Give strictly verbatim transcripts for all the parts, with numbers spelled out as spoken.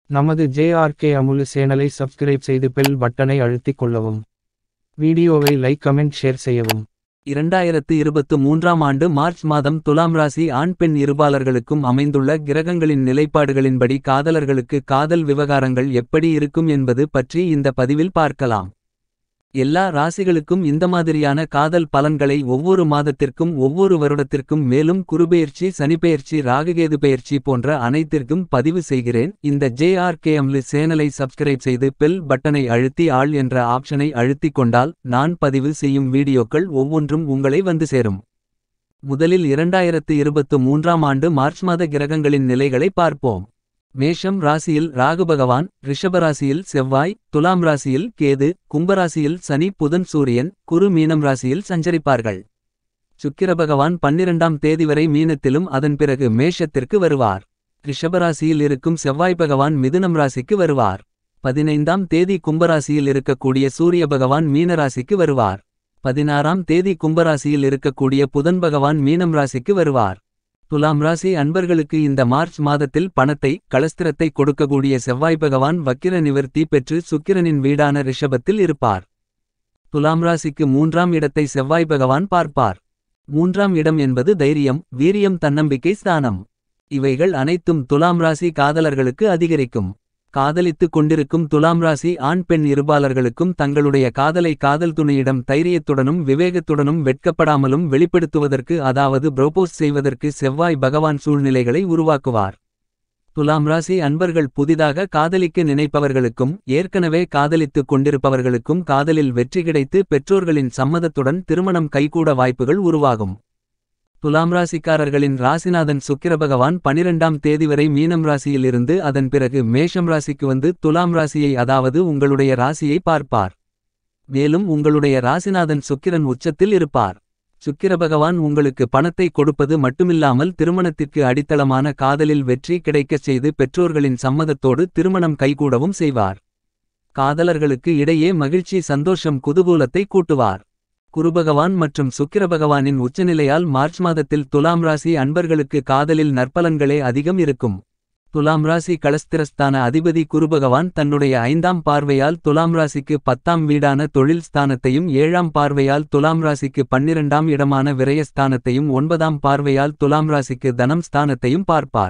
நமது ஜேஆர்கே அமுலு சேனலை சப்ஸ்கிரைப் செய்து பெல் பட்டனை அழுத்திக் கொள்ளவும். வீடியோவை லைக் கமெண்ட் ஷேர் செய்யவும். இரண்டாயிரத்து இருபத்து மூன்றாம் ஆண்டு மார்ச் மாதம் துலாம் ராசி ஆண் பெண் இருபாலர்களுக்கும் அமைந்துள்ள கிரகங்களின் நிலைப்பாடுகளின்படி காதலர்களுக்கு காதல் விவகாரங்கள் எப்படி இருக்கும் என்பது பற்றி இந்த பதிவில் பார்க்கலாம். எல்லா ராசிகளுக்கும் இந்த மாதிரியான காதல் பலன்களை ஒவ்வொரு மாதத்திற்கும் ஒவ்வொரு வருடத்திற்கும் மேலும் குருபெயர்ச்சி சனிப்பெயர்ச்சி ராகுகேது பெயர்ச்சி போன்ற அனைத்திற்கும் பதிவு செய்கிறேன். இந்த ஜேஆர்கே அம்லு சேனலை சப்ஸ்கிரைப் செய்து பெல் பட்டனை அழுத்தி ஆல் என்ற ஆப்ஷனை அழுத்திக் கொண்டால் நான் பதிவு செய்யும் வீடியோக்கள் ஒவ்வொன்றும் உங்களை வந்து சேரும். முதலில் இரண்டாயிரத்து இருபத்து மூன்றாம் ஆண்டு மார்ச் மாத கிரகங்களின் நிலைகளை பார்ப்போம். மேஷம் ராசியில் ராகு பகவான், ரிஷபராசியில் செவ்வாய், துலாம் ராசியில் கேது, கும்பராசியில் சனி புதன் சூரியன், குரு மீனம் ராசியில் சஞ்சரிப்பார்கள். சுக்கிர பகவான் பன்னிரண்டாம் தேதி வரை மீனத்திலும் அதன் பிறகு மேஷத்திற்கு வருவார். ரிஷபராசியில் இருக்கும் செவ்வாய் பகவான் மிதுனம் ராசிக்கு வருவார். பதினைந்தாம் தேதி கும்பராசியில் இருக்கக்கூடிய சூரிய பகவான் மீனராசிக்கு வருவார். பதினாறாம் தேதி கும்பராசியில் இருக்கக்கூடிய புதன் பகவான் மீனம் ராசிக்கு வருவார். துலாம் ராசி அன்பர்களுக்கு இந்த மார்ச் மாதத்தில் பணத்தை கலஸ்திரத்தை கொடுக்கக்கூடிய செவ்வாய் பகவான் வக்கிர நிவர்த்தி பெற்று சுக்கிரனின் வீடான ரிஷபத்தில் இருப்பார். துலாம் ராசிக்கு மூன்றாம் இடத்தை செவ்வாய் பகவான் பார்ப்பார். மூன்றாம் இடம் என்பது தைரியம், வீரியம், தன்னம்பிக்கை ஸ்தானம். இவைகள் அனைத்தும் துலாம் ராசி காதலர்களுக்கு அதிகரிக்கும். காதலித்துக் கொண்டிருக்கும் துலாம் ராசி ஆண் பெண் இருபாலர்களுக்கும் தங்களுடைய காதலை காதல் துணையிடம் தைரியத்துடனும் விவேகத்துடனும் வெட்கப்படாமலும் வெளிப்படுத்துவதற்கு, அதாவது ப்ரோபோஸ் செய்வதற்கு செவ்வாய் பகவான் சூழ்நிலைகளை உருவாக்குவார். துலாம் ராசி அன்பர்கள் புதிதாக காதலிக்க நினைப்பவர்களுக்கும் ஏற்கனவே காதலித்துக் கொண்டிருப்பவர்களுக்கும் காதலில் வெற்றி கிடைத்து பெற்றோர்களின் சம்மதத்துடன் திருமணம் கைகூட வாய்ப்புகள் உருவாகும். துலாம் ராசிக்காரர்களின் ராசிநாதன் சுக்கிர பகவான் பனிரெண்டாம் தேதி வரை மீனம் ராசியில் இருந்து அதன் பிறகு மேஷம் ராசிக்கு வந்து துலாம் ராசியை, அதாவது உங்களுடைய ராசியை பார்ப்பார். மேலும் உங்களுடைய ராசிநாதன் சுக்கிரன் உச்சத்தில் இருப்பார். சுக்கிர பகவான் உங்களுக்கு பணத்தை கொடுப்பது மட்டுமில்லாமல் திருமணத்திற்கு அடித்தளமான காதலில் வெற்றி கிடைக்கச் செய்து பெற்றோர்களின் சம்மதத்தோடு திருமணம் கைகூடவும் செய்வார். காதலர்களுக்கு இடையே மகிழ்ச்சி, சந்தோஷம், குதூகூலத்தை கூட்டுவார். குருபகவான் மற்றும் சுக்கிர பகவானின் உச்சநிலையால் மார்ச் மாதத்தில் துலாம் ராசி அன்பர்களுக்கு காதலில் நற்பலன்களே அதிகம் இருக்கும். துலாம் ராசி கலஸ்திரஸ்தான அதிபதி குருபகவான் தன்னுடைய ஐந்தாம் பார்வையால் துலாம் ராசிக்கு பத்தாம் வீடான தொழில் ஸ்தானத்தையும், ஏழாம் பார்வையால் துலாம் ராசிக்கு பன்னிரண்டாம் இடமான விரயஸ்தானத்தையும், ஒன்பதாம் பார்வையால் துலாம் ராசிக்கு தனம் ஸ்தானத்தையும் பார்ப்பார்.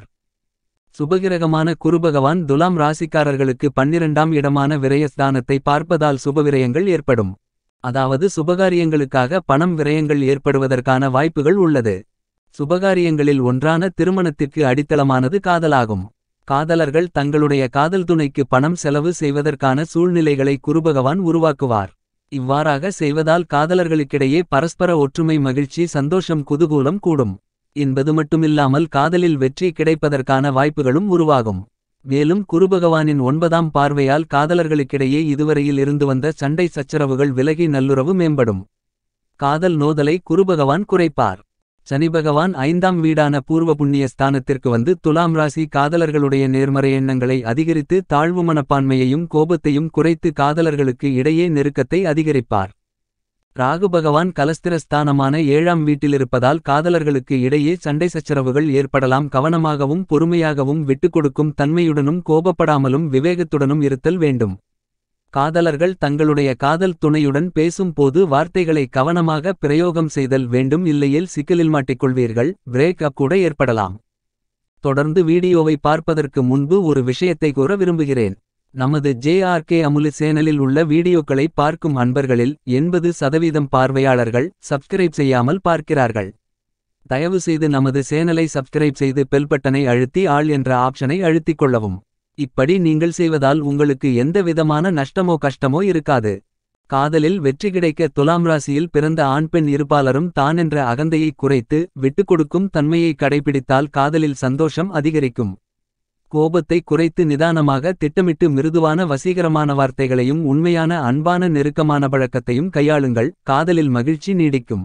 சுபகிரகமான குருபகவான் துலாம் ராசிக்காரர்களுக்கு பன்னிரண்டாம் இடமான விரயஸ்தானத்தை பார்ப்பதால் சுபவிரயங்கள் ஏற்படும். அதாவது சுபகாரியங்களுக்காக பணம் விரயங்கள் ஏற்படுவதற்கான வாய்ப்புகள் உள்ளது. சுபகாரியங்களில் ஒன்றான திருமணத்திற்கு அடித்தளமானது காதலாகும். காதலர்கள் தங்களுடைய காதல் துணைக்கு பணம் செலவு செய்வதற்கான சூழ்நிலைகளை குருபகவான் உருவாக்குவார். இவ்வாறாக செய்வதால் காதலர்களுக்கிடையே பரஸ்பர ஒற்றுமை, மகிழ்ச்சி, சந்தோஷம், குதூகூலம் கூடும் என்பது மட்டுமில்லாமல் காதலில் வெற்றி கிடைப்பதற்கான வாய்ப்புகளும் உருவாகும். மேலும் குருபகவானின் ஒன்பதாம் பார்வையால் காதலர்களுக்கிடையே இதுவரையில் இருந்து வந்த சண்டை சச்சரவுகள் விலகி நல்லுறவு மேம்படும். காதல் நோதலை குருபகவான் குறைப்பார். சனி பகவான் ஐந்தாம் வீடான பூர்வ புண்ணிய ஸ்தானத்திற்கு வந்து துலாம் ராசி காதலர்களுடைய நேர்மறை எண்ணங்களை அதிகரித்து தாழ்வு மனப்பான்மையையும் கோபத்தையும் குறைத்து காதலர்களுக்கு இடையே நெருக்கத்தை அதிகரிப்பார். ராகு பகவான் கலஸ்திரஸ்தானமான ஏழாம் வீட்டிலிருப்பதால் காதலர்களுக்கு இடையே சண்டை சச்சரவுகள் ஏற்படலாம். கவனமாகவும் பொறுமையாகவும் விட்டுக்கொடுக்கும் தன்மையுடனும் கோபப்படாமலும் விவேகத்துடனும் இருத்தல் வேண்டும். காதலர்கள் தங்களுடைய காதல் துணையுடன் பேசும் போது வார்த்தைகளை கவனமாக பிரயோகம் செய்தல் வேண்டும், இல்லையேல் சிக்கலில் மாட்டிக்கொள்வீர்கள். பிரேக் அப் கூட ஏற்படலாம். தொடர்ந்து வீடியோவை பார்ப்பதற்கு முன்பு ஒரு விஷயத்தை கூற விரும்புகிறேன். நமது ஜேஆர்கே அமுலு சேனலில் உள்ள வீடியோக்களை பார்க்கும் அன்பர்களில் எண்பது சதவீதம் பார்வையாளர்கள் சப்ஸ்கிரைப் செய்யாமல் பார்க்கிறார்கள். தயவு செய்து நமது சேனலை சப்ஸ்கிரைப் செய்து பெல் பட்டனை அழுத்தி ஆல் என்ற ஆப்ஷனை அழுத்திக் கொள்ளவும். இப்படி நீங்கள் செய்வதால் உங்களுக்கு எந்த விதமான நஷ்டமோ கஷ்டமோ இருக்காது. காதலில் வெற்றி கிடைக்க துலாம் ராசியில் பிறந்த ஆண் பெண் இருபாலரும் தான் என்ற அகந்தையை குறைத்து விட்டுக்கொடுக்கும் தன்மையை கடைபிடித்தால் காதலில் சந்தோஷம் அதிகரிக்கும். கோபத்தை குறைத்து நிதானமாக திட்டமிட்டு மிருதுவான வசீகரமான வார்த்தைகளையும் உண்மையான அன்பான நெருக்கமான பழக்கத்தையும் கையாளுங்கள். காதலில் மகிழ்ச்சி நீடிக்கும்.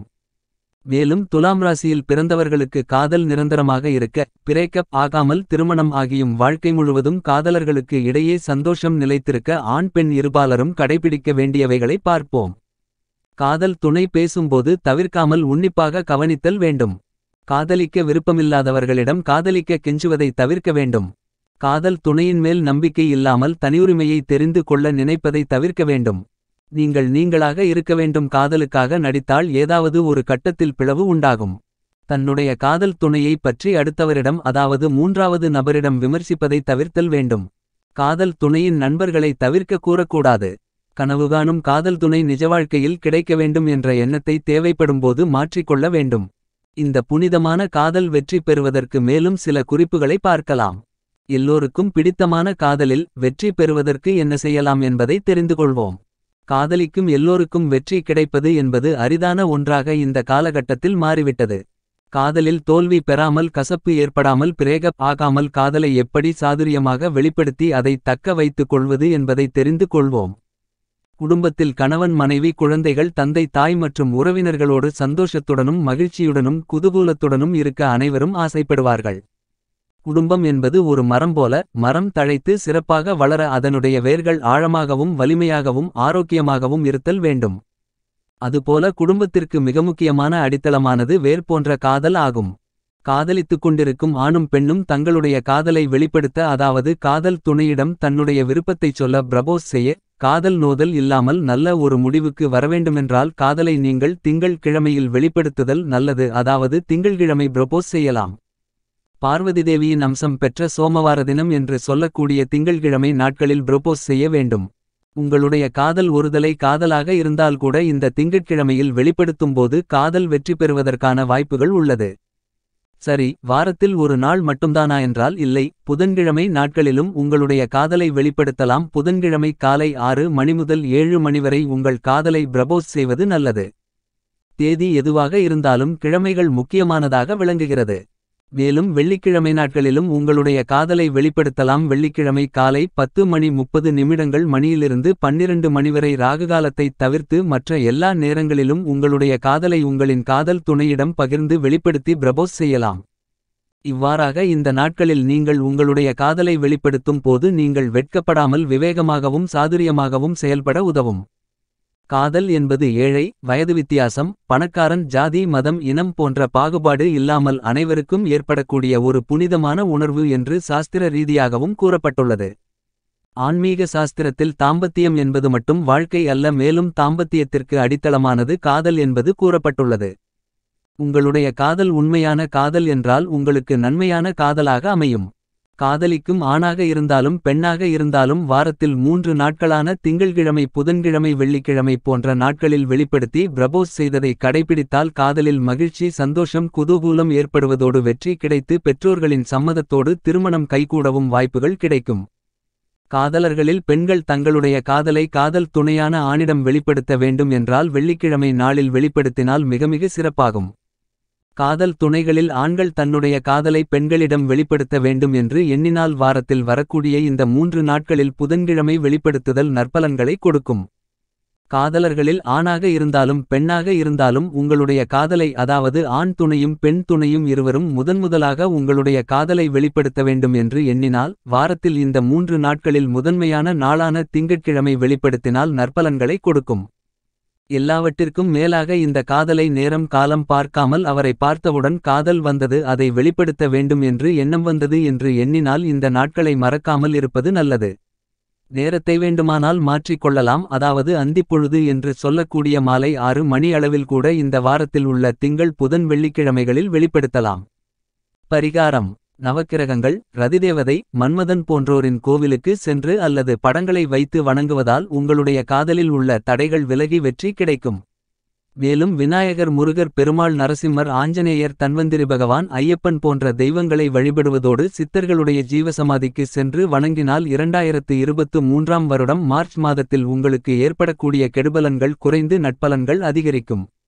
மேலும் துலாம் ராசியில் பிறந்தவர்களுக்கு காதல் நிரந்தரமாக இருக்க, பிரேக்கப் ஆகாமல் திருமணம் ஆகியும் வாழ்க்கை முழுவதும் காதலர்களுக்கு இடையே சந்தோஷம் நிலைத்திருக்க ஆண் பெண் இருபாலரும் கடைபிடிக்க வேண்டியவைகளை பார்ப்போம். காதல் துணை பேசும்போது தவிர்க்காமல் உன்னிப்பாக கவனித்தல் வேண்டும். காதலிக்க விருப்பமில்லாதவர்களிடம் காதலிக்க கெஞ்சுவதை தவிர்க்க வேண்டும். காதல் துணையின் மேல் நம்பிக்கை இல்லாமல் தனியுரிமையை தெரிந்து கொள்ள நினைப்பதை தவிர்க்க வேண்டும். நீங்கள் நீங்களாக இருக்க வேண்டும். காதலுக்காக நடித்தால் ஏதாவது ஒரு கட்டத்தில் பிளவு உண்டாகும். தன்னுடைய காதல் துணையை பற்றி அடுத்தவரிடம் அதாவது மூன்றாவது நபரிடம் விமர்சிப்பதை தவிர்த்தல் வேண்டும். காதல் துணையின் நண்பர்களை தவிர்க்க கூறக்கூடாது. கனவு காணும் காதல் துணை நிஜவாழ்க்கையில் கிடைக்க வேண்டும் என்ற எண்ணத்தை தேவைப்படும்போது மாற்றிக்கொள்ள வேண்டும். இந்த புனிதமான காதல் வெற்றி பெறுவதற்கு மேலும் சில குறிப்புகளை பார்க்கலாம். எல்லோருக்கும் பிடித்தமான காதலில் வெற்றி பெறுவதற்கு என்ன செய்யலாம் என்பதை தெரிந்து கொள்வோம். காதலிக்கும் எல்லோருக்கும் வெற்றி கிடைப்பது என்பது அரிதான ஒன்றாக இந்த காலகட்டத்தில் மாறிவிட்டது. காதலில் தோல்வி பெறாமல் கசப்பு ஏற்படாமல் பிரேகப் ஆகாமல் காதலை எப்படி சாதுரியமாக வெளிப்படுத்தி அதை தக்க வைத்துக் கொள்வது என்பதை தெரிந்து கொள்வோம். குடும்பத்தில் கணவன் மனைவி குழந்தைகள் தந்தை தாய் மற்றும் உறவினர்களோடு சந்தோஷத்துடனும் மகிழ்ச்சியுடனும் குதூகூலத்துடனும் இருக்க அனைவரும் ஆசைப்படுவார்கள். குடும்பம் என்பது ஒரு மரம் போல மரம் தழைத்து சிறப்பாக வளர அதனுடைய வேர்கள் ஆழமாகவும் வலிமையாகவும் ஆரோக்கியமாகவும் இருத்தல் வேண்டும். அதுபோல குடும்பத்திற்கு மிக முக்கியமான அடித்தளமானது வேர் போன்ற காதல் ஆகும். காதலித்துக் கொண்டிருக்கும் ஆணும் பெண்ணும் தங்களுடைய காதலை வெளிப்படுத்த அதாவது காதல் துணையிடம் தன்னுடைய விருப்பத்தைச் சொல்ல ப்ரபோஸ் செய்ய காதல் நோதல் இல்லாமல் நல்ல ஒரு முடிவுக்கு வரவேண்டுமென்றால் காதலை நீங்கள் திங்கள் கிழமையில் வெளிப்படுத்துதல் நல்லது. அதாவது திங்கள்கிழமை ப்ரபோஸ் செய்யலாம். பார்வதிதேவியின் அம்சம் பெற்ற சோமவார தினம் என்று சொல்லக்கூடிய திங்கள்கிழமை நாட்களில் ப்ரொபோஸ் செய்ய வேண்டும். உங்களுடைய காதல் ஒருதலை காதலாக இருந்தால் கூட இந்த திங்கட்கிழமையில் வெளிப்படுத்தும்போது காதல் வெற்றி பெறுவதற்கான வாய்ப்புகள் உள்ளது. சரி, வாரத்தில் ஒரு நாள் மட்டும்தானா என்றால் இல்லை. புதன்கிழமை நாட்களிலும் உங்களுடைய காதலை வெளிப்படுத்தலாம். புதன்கிழமை காலை ஆறு மணி முதல் ஏழு மணி வரை உங்கள் காதலை ப்ரபோஸ் செய்வது நல்லது. தேதி எதுவாக இருந்தாலும் கிழமைகள் முக்கியமானதாக விளங்குகிறது. மேலும் வெள்ளிக்கிழமை நாட்களிலும் உங்களுடைய காதலை வெளிப்படுத்தலாம். வெள்ளிக்கிழமை காலை பத்து மணி முப்பது நிமிடங்கள் மணியிலிருந்து பன்னிரண்டு மணி வரை ராகுகாலத்தை தவிர்த்து மற்ற எல்லா நேரங்களிலும் உங்களுடைய காதலை உங்களின் காதல் துணையிடம் பகிர்ந்து வெளிப்படுத்தி ப்ரபோஸ் செய்யலாம். இவ்வாறாக இந்த நாட்களில் நீங்கள் உங்களுடைய காதலை வெளிப்படுத்தும் போது நீங்கள் வெட்கப்படாமல் விவேகமாகவும் சாதுரியமாகவும் செயல்பட உதவும். காதல் என்பது ஏழை வயது வித்தியாசம் பணக்காரன் ஜாதி மதம் இனம் போன்ற பாகுபாடு இல்லாமல் அனைவருக்கும் ஏற்படக்கூடிய ஒரு புனிதமான உணர்வு என்று சாஸ்திர ரீதியாகவும் கூறப்பட்டுள்ளது. ஆன்மீக சாஸ்திரத்தில் தாம்பத்தியம் என்பது மட்டும் வாழ்க்கை அல்ல, மேலும் தாம்பத்தியத்திற்கு அடித்தளமானது காதல் என்பது கூறப்பட்டுள்ளது. உங்களுடைய காதல் உண்மையான காதல் என்றால் உங்களுக்கு நன்மையான காதலாக அமையும். காதலிக்கும் ஆணாக இருந்தாலும் பெண்ணாக இருந்தாலும் வாரத்தில் மூன்று நாட்களான திங்கள்கிழமை புதன்கிழமை வெள்ளிக்கிழமை போன்ற நாட்களில் வெளிப்படுத்தி ப்ரபோஸ் செய்ததை கடைபிடித்தால் காதலில் மகிழ்ச்சி சந்தோஷம் குதூகூலம் ஏற்படுவதோடு வெற்றி கிடைத்து பெற்றோர்களின் சம்மதத்தோடு திருமணம் கைகூடவும் வாய்ப்புகள் கிடைக்கும். காதலர்களில் பெண்கள் தங்களுடைய காதலை காதல் துணையான ஆணிடம் வெளிப்படுத்த வேண்டும் என்றால் வெள்ளிக்கிழமை நாளில் வெளிப்படுத்தினால் மிக மிக சிறப்பாகும். காதல் துணைகளில் ஆண்கள் தன்னுடைய காதலை பெண்களிடம் வெளிப்படுத்த வேண்டும் என்று எண்ணினால் வாரத்தில் வரக்கூடிய இந்த மூன்று நாட்களில் புதன்கிழமை வெளிப்படுத்துதல் நற்பலன்களை கொடுக்கும். காதலர்களில் ஆணாக இருந்தாலும் பெண்ணாக இருந்தாலும் உங்களுடைய காதலை அதாவது ஆண் துணையும் பெண் துணையும் இருவரும் முதன்முதலாக உங்களுடைய காதலை வெளிப்படுத்த வேண்டும் என்று எண்ணினால் வாரத்தில் இந்த மூன்று நாட்களில் முதன்மையான நாளான திங்கட்கிழமை வெளிப்படுத்தினால் நற்பலன்களை கொடுக்கும். எல்லாவற்றிற்கும் மேலாக இந்த காதலை நேரம் காலம் பார்க்காமல் அவரை பார்த்தவுடன் காதல் வந்தது அதை வெளிப்படுத்த வேண்டும் என்று எண்ணம் வந்தது என்று எண்ணினால் இந்த நாட்களை மறக்காமல் இருப்பது நல்லது. நேரத்தை வேண்டுமானால் மாற்றிக் கொள்ளலாம். அதாவது அந்திப்பொழுது என்று சொல்லக்கூடிய மாலை ஆறு மணி அளவில் கூட இந்த வாரத்தில் உள்ள திங்கள் புதன் வெள்ளிக்கிழமைகளில் வெளிப்படுத்தலாம். பரிகாரம். நவக்கிரகங்கள் ரதிதேவதை மன்மதன் போன்றோரின் கோவிலுக்கு சென்று அல்லது படங்களை வைத்து வணங்குவதால் உங்களுடைய காதலில் உள்ள தடைகள் விலகி வெற்றி கிடைக்கும். மேலும் விநாயகர் முருகர் பெருமாள் நரசிம்மர் ஆஞ்சநேயர் தன்வந்திரி பகவான் ஐயப்பன் போன்ற தெய்வங்களை வழிபடுவதோடு சித்தர்களுடைய ஜீவசமாதிக்கு சென்று வணங்கினால் இரண்டாயிரத்து இருபத்து மூன்றாம் வருடம் மார்ச் மாதத்தில் உங்களுக்கு ஏற்படக்கூடிய கெடுபலன்கள் குறைந்து நட்பலன்கள் அதிகரிக்கும்.